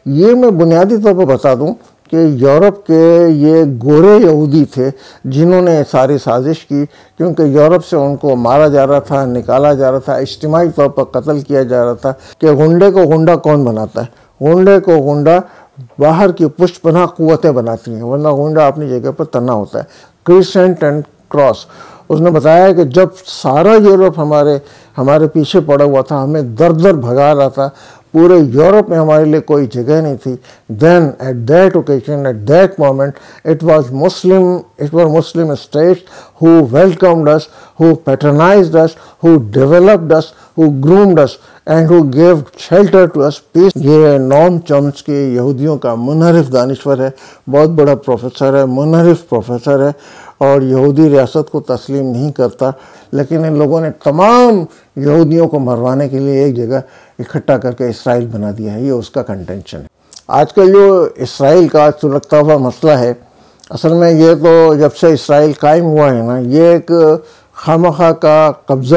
ये मैं बुनियादी तौर पर बता दूं कि यूरोप के ये गोरे यहूदी थे जिन्होंने सारी साजिश की, क्योंकि यूरोप से उनको मारा जा रहा था, निकाला जा रहा था, इज्तिमाई तौर पर कत्ल किया जा रहा था। कि गुंडे को गुंडा कौन बनाता है? गुंडे को गुंडा बाहर की पुष्टपनाह कुव्वतें बनाती हैं, वरना गुंडा अपनी जगह पर तना होता है। क्रिसेंट एंड क्रॉस उसने बताया कि जब सारा यूरोप हमारे पीछे पड़ा हुआ था, हमें दर दर भगा रहा था, पूरे यूरोप में हमारे लिए कोई जगह नहीं थी, then at that occasion, at that moment it was Muslim states who welcomed us, who patronized us, who developed us, who groomed us and who gave shelter to us peace. ये Noam Chomsky यहूदियों का मुनहरिफ दानिश्वर है, बहुत बड़ा professor है, मुनहरिफ professor है और यहूदी रियासत को तस्लीम नहीं करता, लेकिन इन लोगों ने तमाम यहूदियों को मरवाने के लिए एक जगह इकट्ठा करके इसराइल बना दिया है। ये उसका कंटेंशन है। आजकल जो इसराइल का सुलगता हुआ मसला है, असल में ये तो जब से इसराइल कायम हुआ है ना, ये एक खामखा का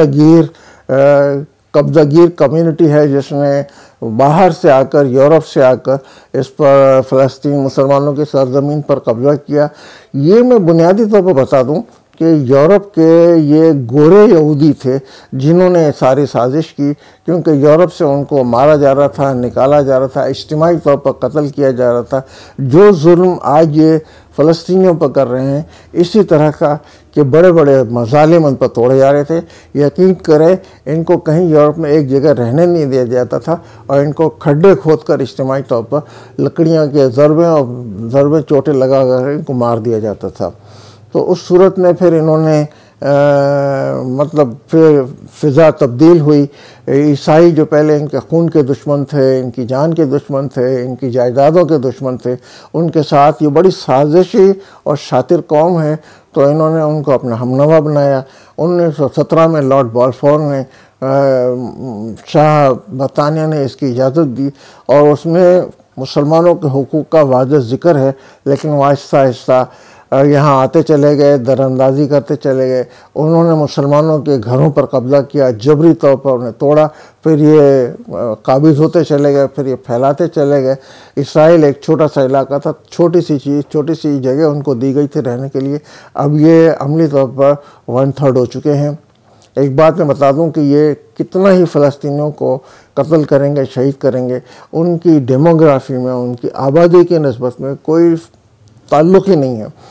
कब्ज़ागीर कम्युनिटी है जिसने बाहर से आकर, यूरोप से आकर इस पर फ़लस्तीन मुसलमानों की सरजमीन पर कब्ज़ा किया। ये मैं बुनियादी तौर पर बता दूं कि यूरोप के ये गोरे यहूदी थे जिन्होंने सारी साजिश की, क्योंकि यूरोप से उनको मारा जा रहा था, निकाला जा रहा था, इज्तिमाई तौर पर कत्ल किया जा रहा था। जो जुल्म आज ये फ़लस्तीनियों पर कर रहे हैं, इसी तरह का कि बड़े बड़े मज़ालिम उन पर तोड़े जा रहे थे। यकीन करें, इनको कहीं यूरोप में एक जगह रहने नहीं दिया जाता था और इनको खड्डे खोद कर इज्तिमाई तौर पर लकड़ियाँ के ज़रबे चोटें लगा कर इनको मार दिया जाता था। तो उस सूरत में फिर इन्होंने मतलब फिर फ़िज़ा तब्दील हुई। ईसाई जो पहले इनके खून के दुश्मन थे, इनकी जान के दुश्मन थे, इनकी जायदादों के दुश्मन थे, उनके साथ ये बड़ी साजिशी और शातिर कौम है, तो इन्होंने उनको अपना हमनवा बनाया। 1917 में लॉर्ड बाल्फोर ने शाह बरतानिया ने इसकी इजाज़त दी और उसमें मुसलमानों के हुकूक़ का वाज़ेह ज़िक्र है, लेकिन वो आहिस्ता आहिस्ता यहाँ आते चले गए, दरअंदाज़ी करते चले गए। उन्होंने मुसलमानों के घरों पर कब्ज़ा किया, जबरी तौर पर उन्हें तोड़ा, फिर ये काबिज़ होते चले गए, फिर ये फैलाते चले गए। इसराइल एक छोटा सा इलाका था, छोटी सी जगह उनको दी गई थी रहने के लिए। अब ये अमली तौर पर 1/3 हो चुके हैं। एक बात मैं बता दूं कि ये कितना ही फ़लस्तीनियों को कत्ल करेंगे, शहीद करेंगे, उनकी डेमोग्राफी में, उनकी आबादी की निस्बत में कोई ताल्लुक़ ही नहीं है।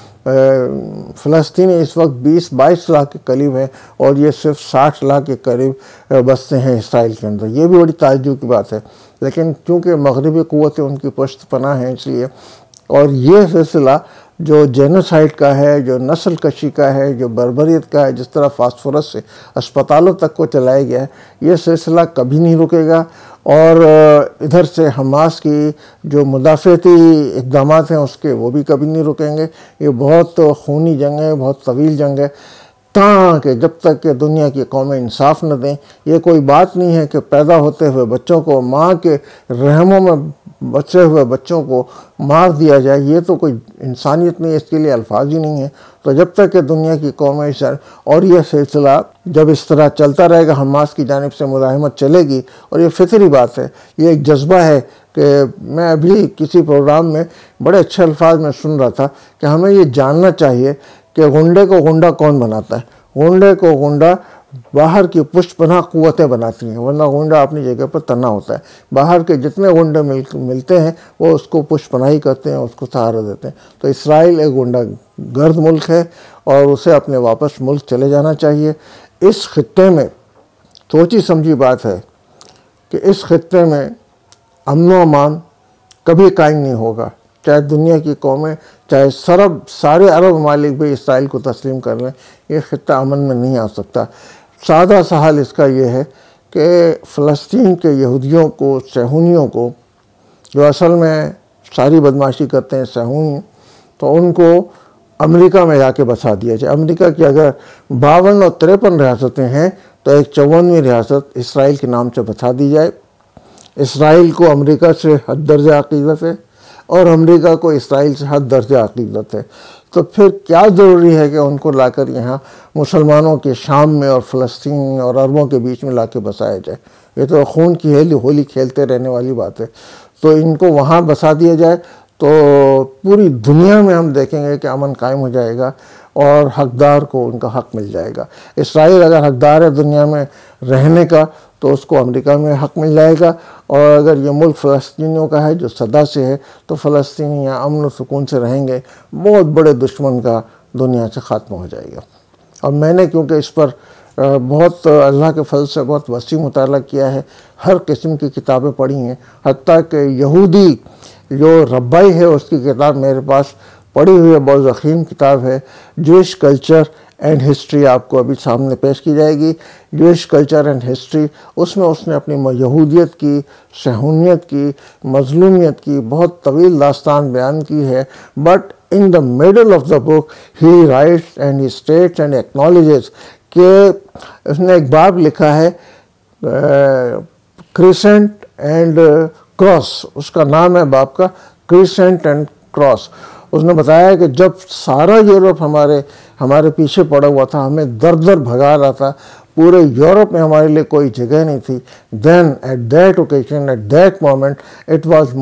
फ़लस्तीनी इस वक्त 20-22 लाख के करीब है और ये सिर्फ 60 लाख के करीब बसते हैं इसराइल के अंदर। ये भी बड़ी ताज्जुब की बात है, लेकिन चूँकि मगरबी क़ुव्वतें उनकी पुश्तपनाह हैं इसलिए। और ये सिलसिला जो जेनोसाइड का है, जो नस्ल कशी का है, जो बर्बरियत का है, जिस तरह फास्फोरस से अस्पतालों तक को चलाया गया है, ये सिलसिला कभी नहीं रुकेगा। और इधर से हमास की जो मुदाफ़ती इक़दामात हैं उसके, वो भी कभी नहीं रुकेंगे। ये बहुत खूनी जंग है, बहुत तवील जंग है, ताकि जब तक कि दुनिया की कौमें इंसाफ न दें। ये कोई बात नहीं है कि पैदा होते हुए बच्चों को, माँ के रहमों में बचे हुए बच्चों को मार दिया जाए, ये तो कोई इंसानियत नहीं है, इसके लिए अल्फाज ही नहीं है। तो जब तक कि दुनिया की कौमें, और यह सिलसिला जब इस तरह चलता रहेगा, हमास की जानिब से मुज़ाहिमत चलेगी, और ये फितरी बात है, ये एक जज्बा है। कि मैं अभी किसी प्रोग्राम में बड़े अच्छे अल्फाज में सुन रहा था कि हमें ये जानना चाहिए कि गुंडे को गुंडा कौन बनाता है। गुंडे को गुंडा बाहर की पुष्टपनाह कुव्वतें बनाती हैं, वरना गुंडा अपनी जगह पर तना होता है। बाहर के जितने गुंडे मिलते हैं वो उसको पुष्टपनाही करते हैं, उसको सहारा देते हैं। तो इसराइल एक गुंडा गर्द मुल्क है और उसे अपने वापस मुल्क चले जाना चाहिए। इस खित्ते में सोची समझी बात है कि इस खित्ते में अमन व अमान कभी कायम नहीं होगा, चाहे दुनिया की कौमें, चाहे सारे अरब ममालिक भी इसराइल को तस्लीम कर लें, ये खित्ता अमन में नहीं आ सकता। सादा सा हाल इसका ये है कि फ़लस्तीन के यहूदियों को, सहूनियों को, जो असल में सारी बदमाशी करते हैं सहूनी, तो उनको अमेरिका में जाके बसा दिया जाए। अमेरिका की अगर 52 और 53 रियासतें हैं तो एक 54वीं रियासत इसराइल के नाम से बसा दी जाए। इसराइल को अमेरिका से हद दर्जा अक़ीदत है और अमेरिका को इसराइल से हद दर्जा अक़ीदत है, तो फिर क्या ज़रूरी है कि उनको लाकर यहाँ मुसलमानों के शाम में और फ़लस्तीन और अरबों के बीच में लाके बसाया जाए। ये तो खून की होली खेलते रहने वाली बात है। तो इनको वहाँ बसा दिया जाए तो पूरी दुनिया में हम देखेंगे कि अमन कायम हो जाएगा और हकदार को उनका हक मिल जाएगा। इसराइल अगर हकदार है दुनिया में रहने का तो उसको अमेरिका में हक मिल जाएगा, और अगर ये मुल्क फ़लस्तीनियों का है जो सदा से है तो फ़लस्तीनी यहाँ अमन और सुकून से रहेंगे। बहुत बड़े दुश्मन का दुनिया से ख़त्म हो जाएगा। और मैंने क्योंकि इस पर बहुत अल्लाह के फल से बहुत वसी मुताला किया है, हर किस्म की किताबें पढ़ी हैं, हत्ता कि यहूदी जो रब्बाई है उसकी किताब मेरे पास पढ़ी हुई है, बहुत ज़ख़ीम किताब है। जूइश कल्चर एंड हिस्ट्री आपको अभी सामने पेश की जाएगी। जूइश कल्चर एंड हिस्ट्री, उसमें उसने अपनी यहूदियत की, सहूनियत की, मज़लूमियत की बहुत तवील दास्तान बयान की है। But in the middle of the book he writes and he states and acknowledges कि उसने एक बाब लिखा है क्रिसेंट एंड क्रॉस, उसका नाम है बाब का क्रिसेंट एंड क्रॉस। उसने बताया कि जब सारा यूरोप हमारे पीछे पड़ा हुआ था, हमें दर दर भगा रहा था, पूरे यूरोप में हमारे लिए कोई जगह नहीं थी, then at that occasion, at that moment it was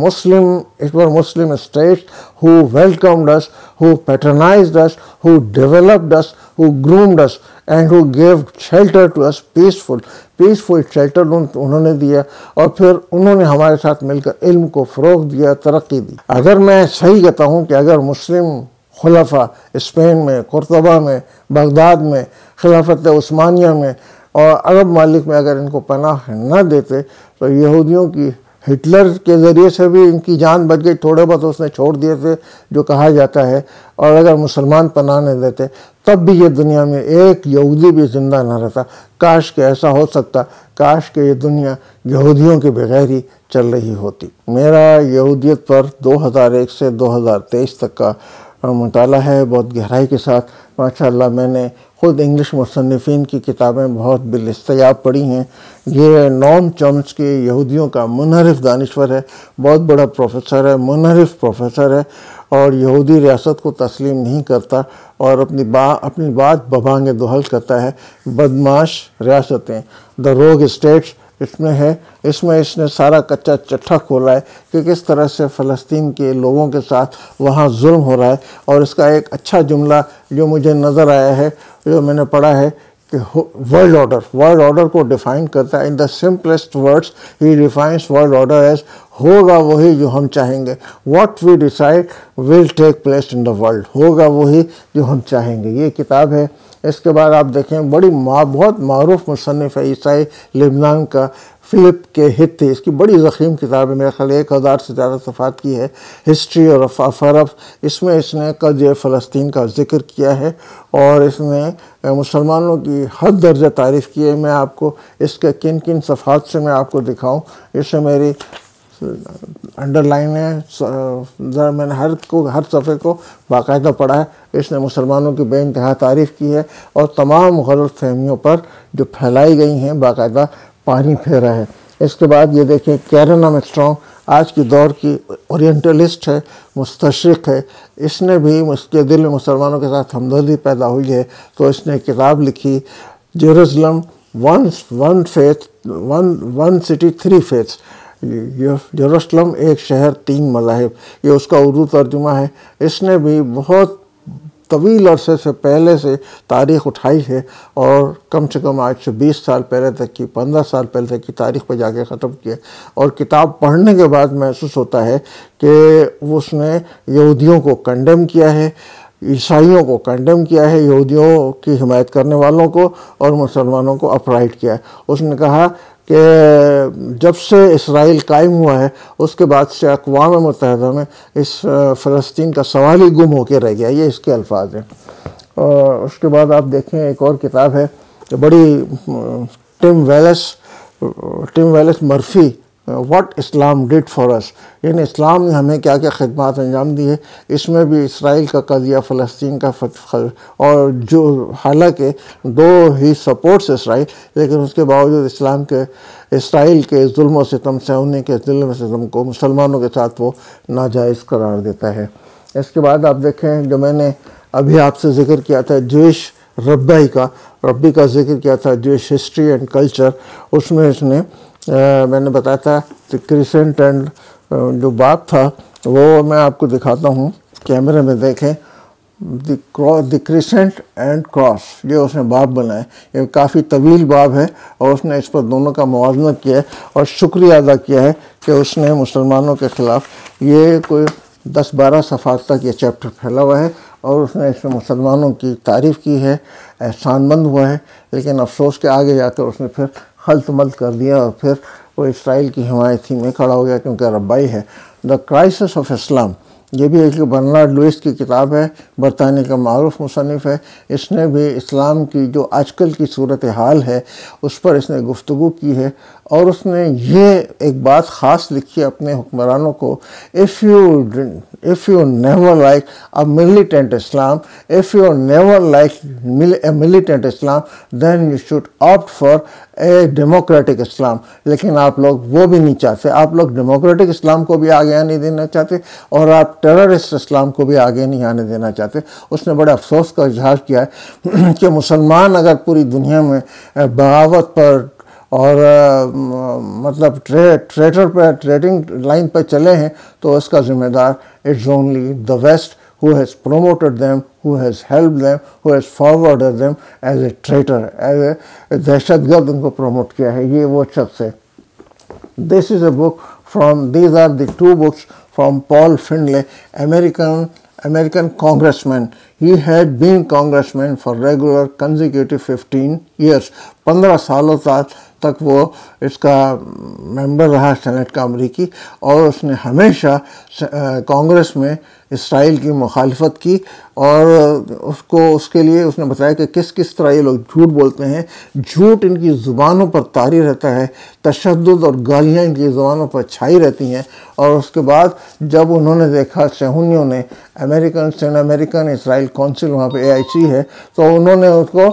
Muslim states who welcomed us, who patronized us, who developed us, who groomed us and who gave shelter to us, peaceful shelter उन्होंने दिया, और फिर उन्होंने हमारे साथ मिलकर इल्म को फ़रोग़ दिया, तरक्की दी। अगर मैं सही कहता हूँ कि अगर मुस्लिम खुलफा स्पेन में, कुर्तबा में, बगदाद में, खिलाफत उस्मानिया में और अरब मालिक में अगर इनको पनाह न देते तो यहूदियों की हिटलर के ज़रिए से भी इनकी जान बच गई, थोड़े बहुत उसने छोड़ दिए थे जो कहा जाता है, और अगर मुसलमान पनाह नहीं देते तब भी ये दुनिया में एक यहूदी भी ज़िंदा न रहता। काश के ऐसा हो सकता, काश के ये दुनिया यहूदियों के बगैर ही चल रही होती। मेरा यहूदियत पर 2001 से 2023 तक का मुताला है, बहुत गहराई के साथ। माशाअल्लाह मैंने ख़ुद इंग्लिश मुसन्निफ़ीन की किताबें बहुत बिलिस्तियाब पढ़ी हैं। ये नॉम चॉम्स्की यहूदियों का मुनहरिफ दानिश्वर है, बहुत बड़ा प्रोफेसर है, मुनहरिफ प्रोफेसर है, और यहूदी रियासत को तस्लीम नहीं करता और अपनी बात बबांगे दुहल करता है। बदमाश रियासतें, द रोग स्टेट्स इसमें है। इसमें इसने सारा कच्चा चट्टा खोला है कि किस तरह से फ़लस्तीन के लोगों के साथ वहाँ जुल्म हो रहा है। और इसका एक अच्छा जुमला जो मुझे नज़र आया है, जो मैंने पढ़ा है, कि वर्ल्ड ऑर्डर को डिफ़ाइन करता है। In the simplest words he defines world order as होगा वही जो हम चाहेंगे, what we decide will take place in the world, होगा वही जो हम चाहेंगे। ये किताब है। इसके बाद आप देखें बहुत मारूफ मुसन्निफ़ है ईसाई लिबनान का, फ़िलिप के हित्ती, इसकी बड़ी ज़ख़ीम किताब है, मेरे ख्याल 1000 से ज़्यादा सफ़ात की है, हिस्ट्री ऑफ अरब। इसमें इसने कज़ फ़लस्तीन का जिक्र किया है और इसने मुसलमानों की हद दर्जा तारीफ़ की है। मैं आपको इसके किन किन सफ़ात से मैं आपको दिखाऊं, इससे मेरी अंडरलाइन है, ज़रा मैंने हर सफ़े को बाकायदा पढ़ा है। इसने मुसलमानों की बेइंतहा तारीफ़ की है और तमाम गलत फहमियों पर जो फैलाई गई हैं बाकायदा पानी फेरा है। इसके बाद ये देखें, कैरन आर्मस्ट्रांग आज की दौर की ओरिएंटलिस्ट है, मुस्तशरिक़ है। इसने भी उसके दिल में मुसलमानों के साथ हमदर्दी पैदा हुई है, तो इसने किताब लिखी, Jerusalem one city three faiths, Jerusalem एक शहर तीन मज़ाहिब, ये उसका उर्दू तर्जुमा है। इसने भी बहुत तवील अरसे से पहले से तारीख़ उठाई है और कम से कम आज से 20 साल पहले तक की, 15 साल पहले तक की तारीख़ पर जाके ख़त्म किया। और किताब पढ़ने के बाद महसूस होता है कि उसने यहूदियों को कंडेम किया है, ईसाइयों को कंडेम किया है, यहूदियों की हिमायत करने वालों को, और मुसलमानों को अपराइट किया है। उसने कहा कि जब से इसराइल कायम हुआ है उसके बाद से अक़वाम मुत्तहिदा में इस फ़लस्तीन का सवाल ही गुम होकर रह गया, ये इसके अल्फाज हैं। और उसके बाद आप देखें एक और किताब है जो बड़ी, Tim Wallace Murphy, what Islam did for us, यानी इस्लाम ने हमें क्या क्या खिदमत अंजाम दी है। इसमें भी इसराइल का कज़िया, फ़लस्तीन का और जो हालांकि दो ही सपोर्ट्स इसराइल, लेकिन उसके बावजूद इसराइल के जुल्म व सितम से, उन्हीं के जुल्म व सितम को मुसलमानों के साथ वो नाजायज़ करार देता है। इसके बाद आप देखें जो मैंने अभी आपसे ज़िक्र किया था, जूइश रब्बी का जिक्र किया था, जूइश हिस्ट्री एंड कल्चर, उसमें इसने मैंने बताया था क्रिसेंट एंड जो बाप था वो मैं आपको दिखाता हूँ, कैमरे में देखें। द क्रिसेंट एंड क्रॉस, ये उसने बाब बनाए। ये काफ़ी तवील बाब है और उसने इस पर दोनों का मुआवजा किया है और शुक्रिया अदा किया है कि उसने मुसलमानों के ख़िलाफ़ ये कोई 10-12 सफ़ात तक ये चैप्टर फैला हुआ है और उसने इसमें मुसलमानों की तारीफ़ की है, एहसानमंद हुआ है। लेकिन अफसोस के आगे जाकर उसने फिर खल्त-मल्त कर दिया और फिर वो इसराइल की हिमायती में खड़ा हो गया, क्योंकि रब्बाई है। द क्राइसिस ऑफ इस्लाम, ये भी एक बर्नार्ड लुइस की किताब है, बरतानी का मारूफ मुसन्निफ है। इसने भी इस्लाम की जो आजकल की सूरत हाल है उस पर इसने गुफ्तगू की है और उसने ये एक बात ख़ास लिखी है अपने हुक्मरानों को, if you never like a militant Islam, if you never like a militant Islam, then you should opt for a democratic Islam. लेकिन आप लोग वो भी नहीं चाहते, आप लोग डेमोक्रेटिक इस्लाम को भी आगे आने देना चाहते और आप टेररिस्ट इस्लाम को भी आगे नहीं आने देना चाहते। उसने बड़े अफसोस का इजहार किया है कि मुसलमान अगर पूरी दुनिया में बगावत पर और मतलब ट्रेडर पर, ट्रेडिंग लाइन पर चले हैं तो उसका ज़िम्मेदार it's only the west who has promoted them, who has helped them, who has forwarded them as a traitor, as a दहशतगर्द उनको प्रमोट किया है। ये वो शख्स है। This is a book from, these are the two books from Paul Findlay, American congressman. He had been congressman for regular consecutive 15 years. 15 सालों तक वो इसका मेंबर रहा सेनेट का अमरीकी, और उसने हमेशा कांग्रेस में इसराइल की मुखालफत की और उसको उसके लिए उसने बताया कि किस किस तरह ये लोग झूठ बोलते हैं। झूठ इनकी ज़ुबानों पर तारी रहता है, तशद्दुद और गालियाँ इनकी ज़ुबानों पर छाई रहती हैं। और उसके बाद जब उन्होंने देखा, सहूनियों ने, अमेरिकन इसराइल काउंसिल, वहाँ पे AIC है, तो उन्होंने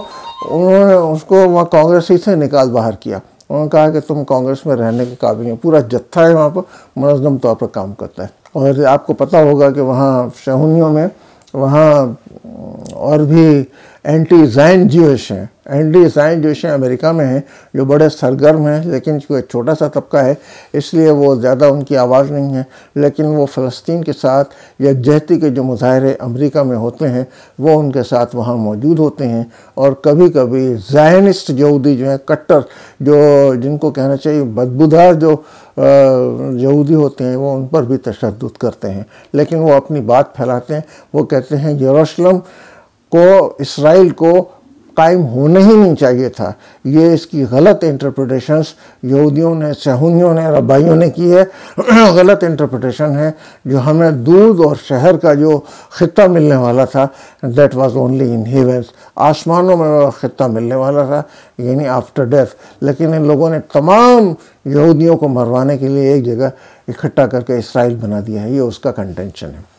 उसको वहाँ कांग्रेस ही से निकाल बाहर किया। उन्होंने कहा कि तुम कांग्रेस में रहने के काबिल नहीं। पूरा जत्था है वहाँ पर, मुनज़्ज़म तौर पर काम करता है। और आपको पता होगा कि वहाँ सहूनियों में वहाँ और भी एंटी ज़ायन ज्यूइश हैं अमेरिका में हैं जो बड़े सरगर्म हैं, लेकिन जो एक छोटा सा तबका है इसलिए वो ज़्यादा उनकी आवाज़ नहीं है। लेकिन वो फ़लस्तीन के साथ यकजहती के जो मुज़ाहरे अमेरिका में होते हैं वो उनके साथ वहाँ मौजूद होते हैं। और कभी कभी ज़ायनिस्ट यहूदी जो हैं, कट्टर, जो जिनको कहना चाहिए बदबूदार जो यहूदी होते हैं, वो उन पर भी तशद्दुद करते हैं। लेकिन वो अपनी बात फैलाते हैं। वो कहते हैं यरूशलेम को, इसराइल को कायम होना ही नहीं चाहिए था। ये इसकी गलत इंटरप्रिटेशंस यहूदियों ने, सहूनियों ने, रब्बाइयों ने की है। गलत इंटरप्रिटेशन है। जो हमें दूध और शहर का जो खित्ता मिलने वाला था, that was only in heavens, आसमानों में वह खित्ता मिलने वाला था, यानी आफ्टर डेथ। लेकिन इन लोगों ने तमाम यहूदियों को मरवाने के लिए एक जगह इकट्ठा करके इसराइल बना दिया है। ये उसका कंटेंशन है।